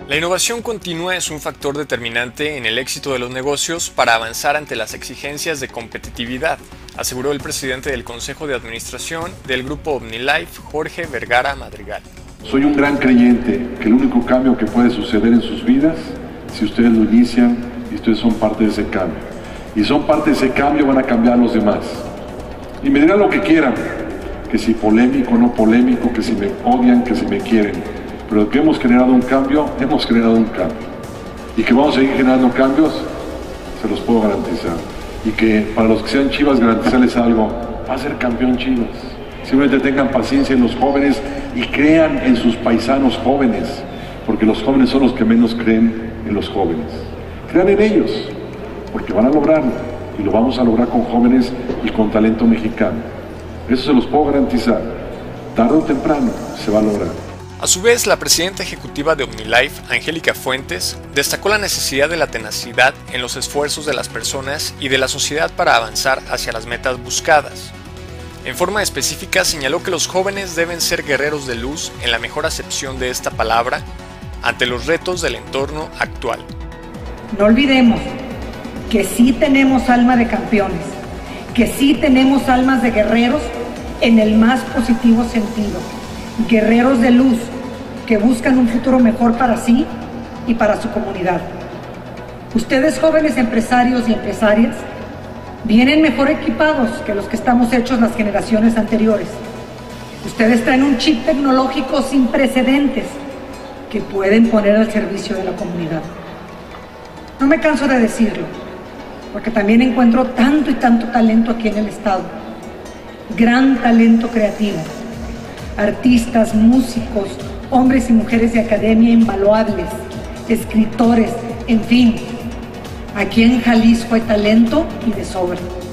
La innovación continua es un factor determinante en el éxito de los negocios para avanzar ante las exigencias de competitividad, aseguró el presidente del Consejo de Administración del Grupo OmniLife, Jorge Vergara Madrigal. Soy un gran creyente que el único cambio que puede suceder en sus vidas, si ustedes lo inician y ustedes son parte de ese cambio. Y son parte de ese cambio, van a cambiar a los demás. Y me dirán lo que quieran, que si polémico o no polémico, que si me odian, que si me quieren. Pero que hemos generado un cambio, hemos generado un cambio. Y que vamos a seguir generando cambios, se los puedo garantizar. Y que para los que sean Chivas, garantizarles algo, va a ser campeón Chivas. Simplemente tengan paciencia en los jóvenes y crean en sus paisanos jóvenes, porque los jóvenes son los que menos creen en los jóvenes. Crean en ellos, porque van a lograrlo. Y lo vamos a lograr con jóvenes y con talento mexicano. Eso se los puedo garantizar. Tarde o temprano se va a lograr. A su vez, la presidenta ejecutiva de OmniLife, Angélica Fuentes, destacó la necesidad de la tenacidad en los esfuerzos de las personas y de la sociedad para avanzar hacia las metas buscadas. En forma específica, señaló que los jóvenes deben ser guerreros de luz en la mejor acepción de esta palabra ante los retos del entorno actual. No olvidemos que sí tenemos alma de campeones, que sí tenemos almas de guerreros en el más positivo sentido. Guerreros de luz que buscan un futuro mejor para sí y para su comunidad. Ustedes, jóvenes empresarios y empresarias, vienen mejor equipados que los que estamos hechos las generaciones anteriores. Ustedes traen un chip tecnológico sin precedentes que pueden poner al servicio de la comunidad. No me canso de decirlo, porque también encuentro tanto y tanto talento aquí en el estado. Gran talento creativo. Artistas, músicos, hombres y mujeres de academia invaluables, escritores, en fin. Aquí en Jalisco hay talento y de sobra.